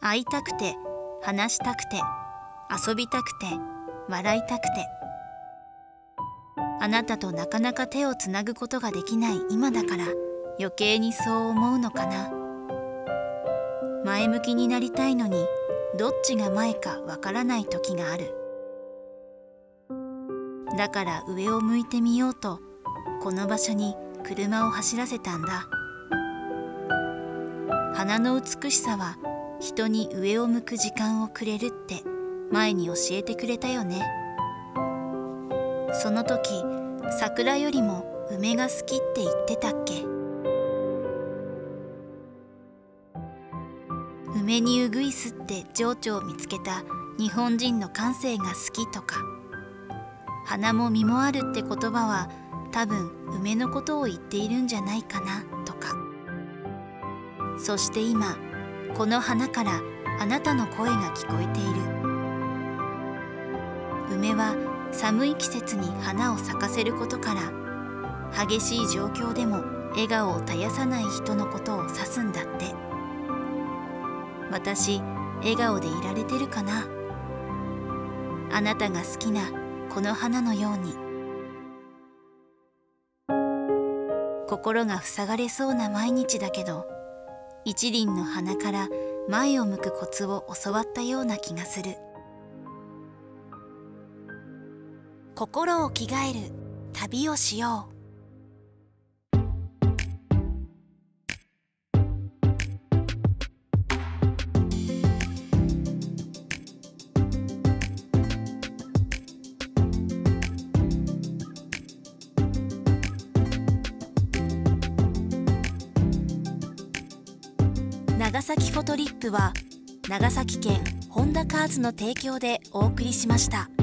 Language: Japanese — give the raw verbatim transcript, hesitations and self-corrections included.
会いたくて、話したくて、遊びたくて、笑いたくて。あなたとなかなか手をつなぐことができない今だから余計にそう思うのかな。前向きになりたいのにどっちが前かわからない時がある。だから上を向いてみようとこの場所に車を走らせたんだ。花の美しさは人に上を向く時間をくれるって前に教えてくれたよね。その時桜よりも梅が好きって言ってたっけ。梅にうぐいすって情緒を見つけた日本人の感性が好きとか、花も実もあるって言葉は多分梅のことを言っているんじゃないかなとか。そして今この花からあなたの声が聞こえている。梅は寒い季節に花を咲かせることから激しい状況でも笑顔を絶やさない人のことを指すんだって。私笑顔でいられてるかな。あなたが好きなこの花のように。心が塞がれそうな毎日だけど一輪の花から前を向くコツを教わったような気がする。心を着替える旅をしよう。長崎フォトリップは長崎県ホンダカーズの提供でお送りしました。